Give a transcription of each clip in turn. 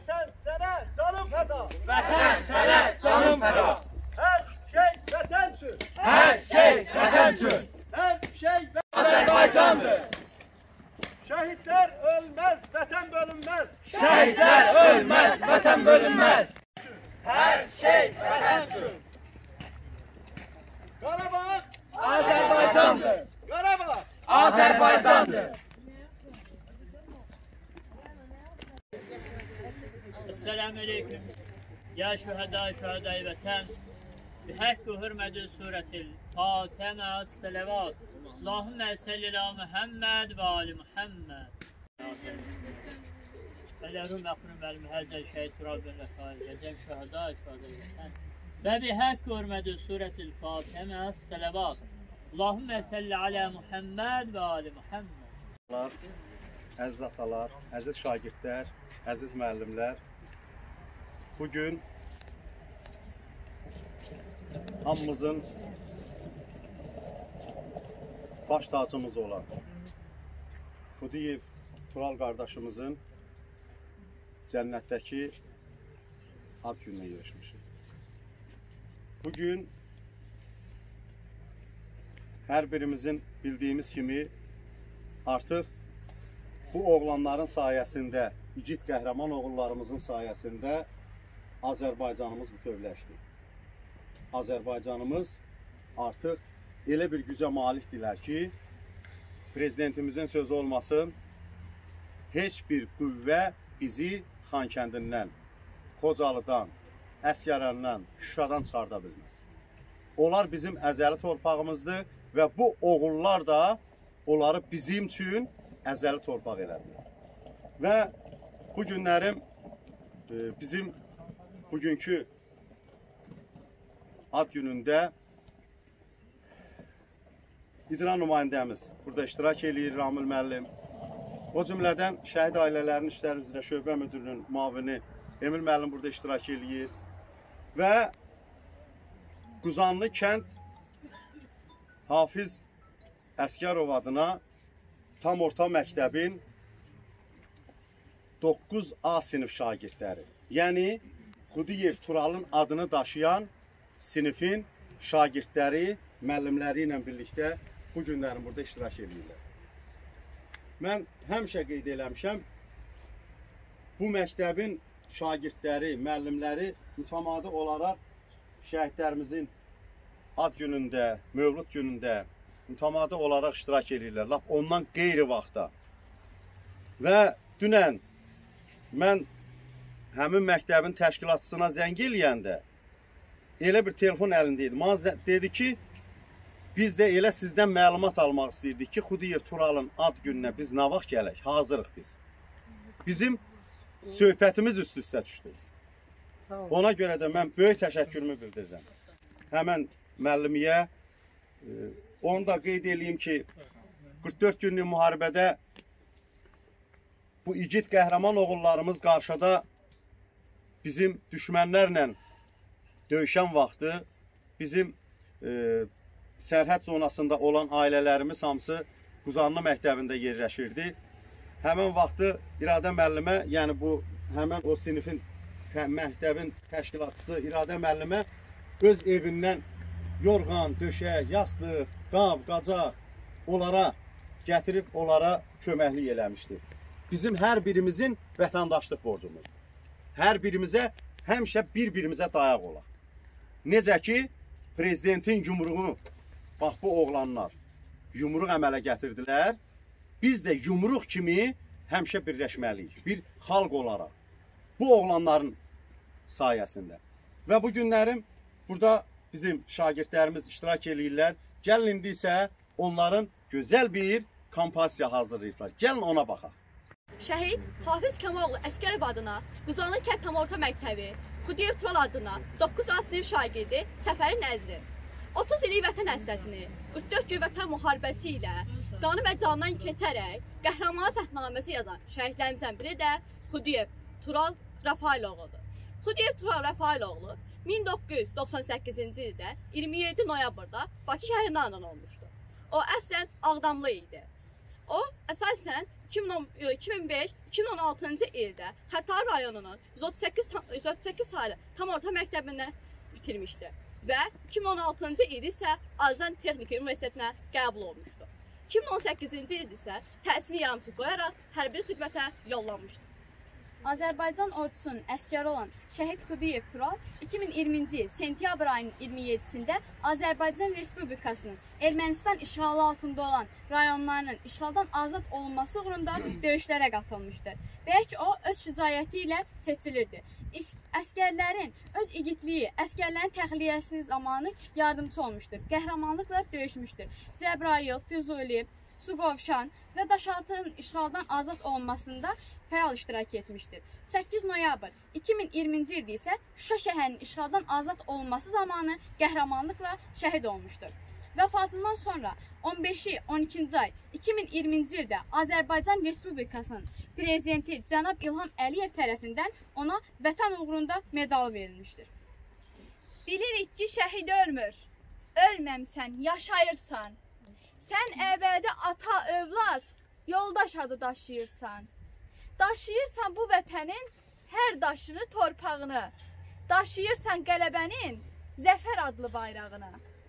Vətən sənə canım fəda. Vətən sənə canım fəda. Hər şey vətən üçün. Hər şey vətən üçün. Hər şey Azərbaycandır. Şəhidlər ölməz, vətən bölünməz. Şəhidlər ölməz, vətən bölünməz. Hər şey vətən üçün. Qarabağ Azərbaycandır. Qarabağ Azərbaycandır. Esselamu Aleyküm. Ya şühedâ-i şühedâ-i vətən. Bihakkı hürmeti suretil Fatiha selavat. Allahümme salli ala Muhammed ve ali Muhammed. Ellerum ekrum vel muhezzel şehit Rabbin ve faizecem şühedâ-i şühedâ-i vətən. Ve bihakkı hürmeti suretil Fatiha selavat. Allahümme salli ala Muhammed ve ali Muhammed. Əziz atalar, əziz şagirdlər, əziz müəllimlər, bugün hamımızın baş tacımız olan Xudiyev Tural qardaşımızın cənnətdəki ad gününə yürüşmüşük. Bugün hər birimizin bildiyimiz kimi artıq bu oğlanların sayəsində, igid qəhrəman oğullarımızın sayəsində Azərbaycanımız bütövləşdi. Azərbaycanımız artıq elə bir gücə malikdirlər ki, prezidentimizin sözü olmasın, heç bir qüvvə bizi Xankəndindən, Xocalıdan, Əsgərəndən, Şuşadan çıxarda bilməz. Onlar bizim əzəli torpağımızdır və bu oğullar da onları bizim üçün əzəli torpaq elədilər. Və bu günlərim bizim bugünkü ad günündə icra nümayəndəmiz burada iştirak edir, Ramil müəllim. O cümlədən şəhid ailələrin işləri üzrə şöbə müdürünün müavini Emil müəllim burada iştirak edir. Və Quzanlı kənd Hafiz Əsgərov adına tam orta məktəbin 9A sinif şagirdləri, yəni Xudiyev Turalın adını daşıyan sinifin şagirdləri, müəllimləri ilə birlikdə bu günlərin burada iştirak edirlər. Mən həmişə qeyd eləmişəm, bu məktəbin şagirdləri, müəllimləri mütəmadi olaraq şəhidlərimizin ad günündə, mövlud günündə mütəmadi olaraq iştirak edirlər, lap ondan qeyri vaxtda. Və dünən mən həmin məktəbin təşkilatçısına zəng eləyəndə elə bir telefon əlində idi. Mənə dedi ki, biz də elə sizdən məlumat almaq istəyirdik ki, Xudiyev Turalın ad gününə biz nə vaxt gələk? Hazırıq biz. Bizim söhbətimiz üst-üstə düşdü. Ona görə də mən böyük təşəkkürümü bildirirəm. Həmən müəllimiyə, onu da qeyd edeyim ki, 44 günlük müharibədə bu igid qəhrəman oğullarımız qarşıda bizim düşmənlərlə döyüşən vaxtı bizim sərhəd zonasında olan ailələrimiz hamısı Quzanlı məktəbində yerləşirdi. Həmən vaxtı İradə müəllimə, yəni bu həmən o sinifin məktəbin təşkilatçısı İradə müəllimə öz evindən yorğan, döşək, yastıq, qab, qacaq onlara gətirib onlara köməklik eləmişdi. Bizim hər birimizin vətəndaşlıq borcumuz. Hər birimizə həmişə bir-birimizə dayaq olaq. Necə ki, prezidentin yumruğunu, bax bu oğlanlar yumruq əmələ gətirdilər, biz də yumruq kimi həmişə birləşməliyik, bir xalq olaraq. Bu oğlanların sayəsində. Və bu günlərim burada bizim şagirdlərimiz iştirak edirlər. Gəlin indi isə onların gözəl bir kompozisiya hazırlayıblar. Gəlin ona baxaq. Şəhid Hafiz Kəmaoğlu Əsgərov adına Quzanlı kənd tam orta məktəbi, Xudiyev Tural adına 9A sinif şagirdi Səfəri Nəzri 30 illik vətən həsrətini 44 gün vətən müharibəsi ilə qanı və candan keçərək qəhrəmanlıq səhnənaməsi yazan şəhidlərimizdən biri də Xudiyev Tural Rəfailoğludur. Xudiyev Tural Rəfailoğlu 1998-ci ildə 27 noyabrda Bakı şəhərində anadan olmuşdu. O əslən Ağdamlı idi. O əsasən 2005-2016-cı ildə Xətai rayonunun 138 saylı tam orta məktəbini bitirmişdi və 2016-cı il isə Azərbaycan Texniki Universitetinə qəbul olmuşdu. 2018-ci il isə təhsili yarımçı qoyaraq hərbi xidmətə yollanmışdı. Azərbaycan ordusunun əskəri olan Şəhid Xudiyev Tural 2020-ci il sentyabr ayının 27-sində Azərbaycan Respublikasının Ermənistan işğalı altında olan rayonlarının işğaldan azad olunması uğrunda döyüşlərə qatılmışdır. Bəlkə o öz şücaəti ilə seçilirdi. Əskərlərin öz igidliyi, əskərlərin təxliyəsi zamanı yardımcı olmuşdur. Qəhrəmanlıqla döyüşmüşdür. Cəbrayıl, Füzuli, Suqovşan və Daşaltının işğaldan azad olunmasında fəal iştirak etmişdir. 8 noyabr 2020-ci ildə isə Şuşa şəhərinin işğaldan azad olunması zamanı qəhrəmanlıqla şəhid olmuşdur. Vəfatından sonra 15-i 12-ci ay 2020-ci ildə Azərbaycan Respublikasının prezidenti cənab İlham Əliyev tərəfindən ona vətən uğrunda medal verilmişdir. Bilirik ki, şəhid ölmür, ölməmsən, yaşayırsan. Sən əbədi ata, övlad, yoldaş adı daşıyırsan. Daşıyırsan bu vətənin hər daşını, torpağını. Daşıyırsan qələbənin zəfər adlı bayrağını.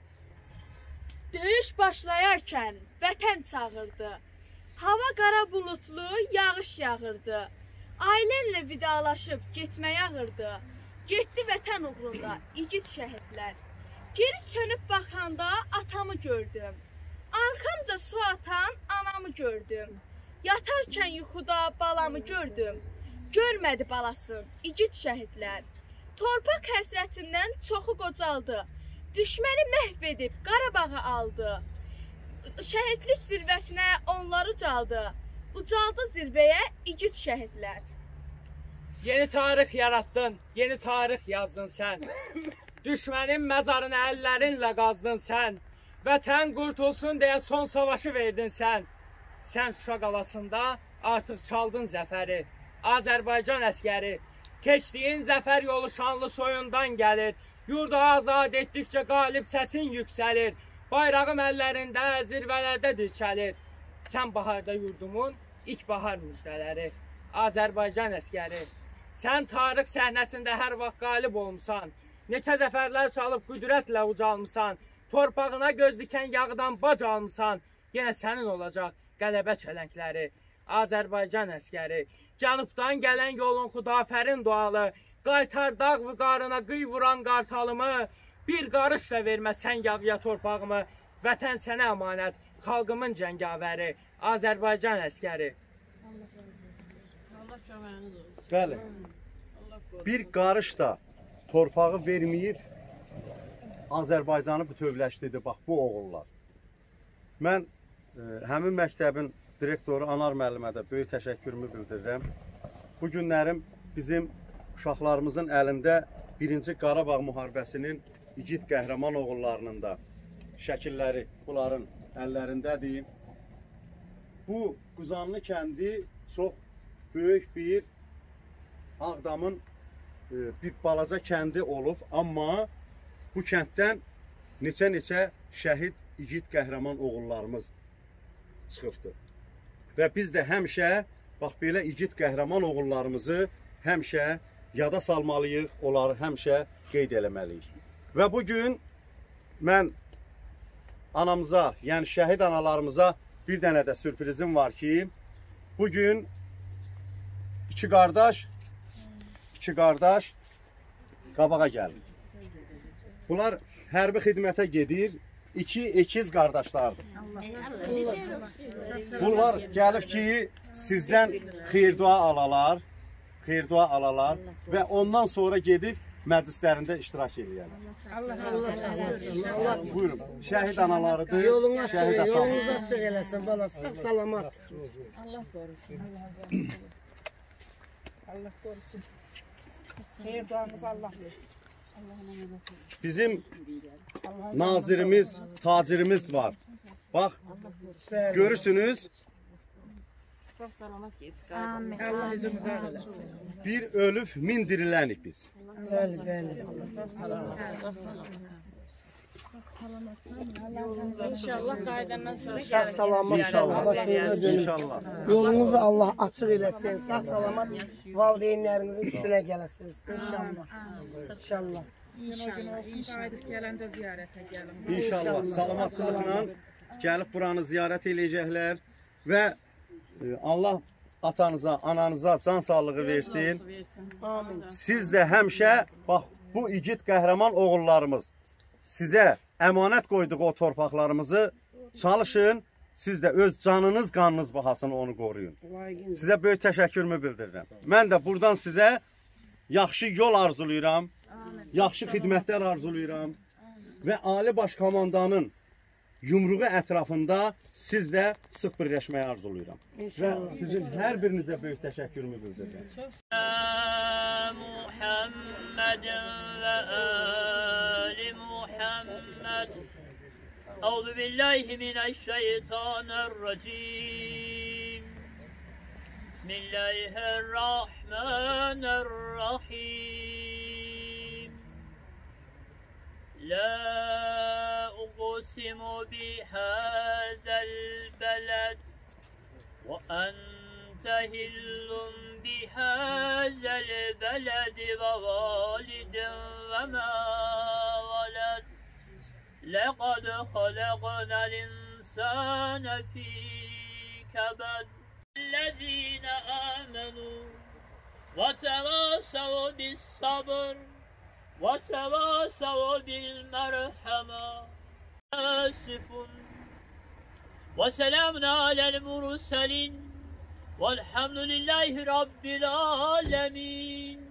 Döyüş başlayarkən vətən çağırdı. Hava qara bulutlu, yağış yağırdı. Ailənlə vidalaşıb getməyə ağırdı. Getdi vətən uğrunda igid şəhidlər. Geri çönüb baxanda atamı gördüm. Arxamca su atan anamı gördüm. Yatarkən yuxuda balamı gördüm. Görmədi balasın igid şəhidlər. Torpaq həsrətindən çoxu qocaldı. Düşməni məhv edib Qarabağı aldı. Şəhidlik zirvəsinə onlar ucaldı. Ucaldı zirvəyə igid şəhidlər. Yeni tarix yarattın, yeni tarix yazdın sən. Düşmənin məzarını əllərinlə qazdın sən. Vətən qurtulsun deyə son savaşı verdin sən. Sən Şuşa qalasında artıq çaldın zəfəri. Azərbaycan əskəri. Keçdiyin zəfər yolu şanlı soyundan gəlir. Yurdu azad etdikcə qalib səsin yüksəlir. Bayrağım əllərində zirvələrdə dirçəlir. Sən baharda yurdumun ilk bahar müjdələri. Azərbaycan əskəri. Sən tarix səhnəsində hər vaxt qalib olmusan. Neçə zəfərlər çalıb qüdrətlə ucalmısan. Torpağına göz dikən yağdan bac almısan. Yenə sənin olacaq qələbə çələngləri. Azərbaycan əskəri. Cənubdan gələn yolun xudafərin dualı. Qaytar dağ vüqarına qıy vuran qartalımı. Bir qarış da vermə sən yağıya torpağımı. Vətən sənə əmanət, xalqımın cəngavəri. Azərbaycan əskəri. Bəli, bir qarış da torpağı verməyib Azərbaycanı bütövləşdirdi, bax bu oğullar. Mən həmin məktəbin direktoru Anar müəllimə də böyük təşəkkürümü bildirirəm. Bu günlərim bizim uşaqlarımızın əlində 1-ci Qarabağ müharibəsinin igid qəhrəman oğullarının da şəkilləri bunların əllərindədir. Bu Quzanlı kəndi çox böyük bir Ağdamın bir balaca kəndi olub, amma bu kənddən neçə şəhid igid qəhrəman oğullarımız çıxıbdır. Və biz də həmişə bax belə igid qəhrəman oğullarımızı həmişə yada salmalıyıq, onları həmişə qeyd eləməliyik. Və bugün mən anamıza, yəni şəhid analarımıza bir dənə də sürprizim var ki, bugün iki qardaş qabağa gəlir. Bunlar hərbi xidmətə gedir, iki ekiz qardaşlardır. Bunlar gəlib ki, sizdən xeyir-dua alalar və ondan sonra gedib məclislərində iştirak edirlər. Buyurun, şəhid analarıdır, şəhid atamız. Yolunuzda açıq eləsin, balası, salamat. Allah qorusun. Allah qorusun. Xeyir duanızı Allah versin. Bizim nazirimiz, tacirimiz var. Bax, görürsünüz. Allah yüzümüzü ağırlasın. Bir ölüb, min dirilənik biz. Bəli, bəli. İnşallah qaydandan sonra sağ salamat İnşallah. Yolunuzu Allah açıq eləsin. Sağ salamat valideynlərinizin üstünə gələsiniz. İnşallah. İnşallah. İnşallah salamatçılıqla gəlib buranı ziyarət eləyəcəklər və Allah atanıza, ananıza can sağlığı versin. Amin. Siz də həmişə bax bu igid qəhrəman oğullarımız sizə əmanət qoyduğu o torpaqlarımızı çalışın. Siz də öz canınız, qanınız bahasına onu qoruyun. Sizə böyük təşəkkürümü bildirirəm. Mən də buradan sizə yaxşı yol arzulayıram, yaxşı xidmətlər arzulayıram və Ali Baş Komandanın yumruğu ətrafında siz də sıx birləşməyi arzulayıram. Və sizin hər birinizə böyük təşəkkürümü bildirirəm. Muhammed və Ali Muhammed. Euzu billahi mineşşeytanirracim. Bismillahirrahmanirrahim. La uqsimu bihadzal balad ve ente hillun bihadzal balad ve validin ve ma walad. لقد خلقنا الإنسان في كبد الذين آمنوا وتواصوا بالصبر وتواصوا بالمرحمة آسف وسلام على المرسلين والحمد لله رب العالمين.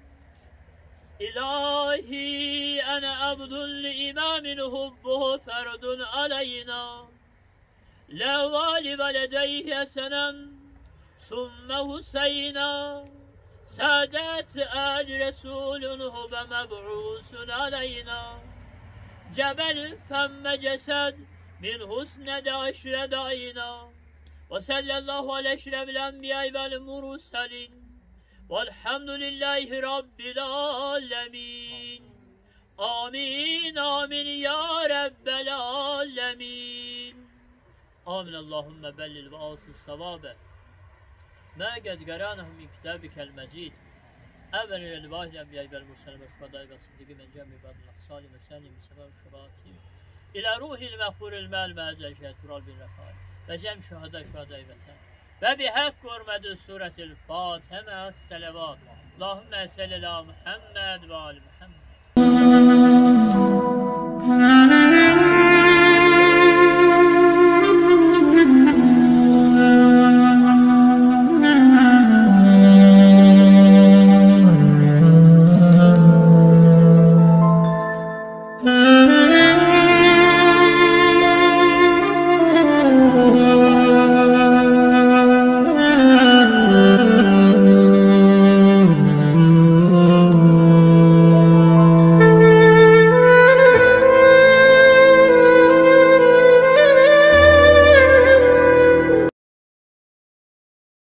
İlahi ana abdul imamin hubbuhu ferdun aleyna la vali veledeyhi esenen summe Hüseyna saadet al resulun hube meb'usun aleyna cebel femme cesed min husnede aşredayna ve sallallahu aleyhi eşrefil enbiyayı vel murselin. Velhamdülillahi Rabbil alemin. Amin, amin ya Rabbel alemin. Amin Allahümme bellil ve asıl savabe. Ma qad qaranahum min kitabikel mecid. Evvel ilel vahil enbiyayı vel murselin ve şuhadayı ve sıddıkı men cemmi badil salim ve selim ve sebab şubatim. İlâ ruhil mehfuril mel mezel şehtural bin refal. Ve cem şuhadayı veten. Ve bihak hürmeti suretil Fatiha selavat. Allahümme salli ala Muhammed ve ali Muhammed.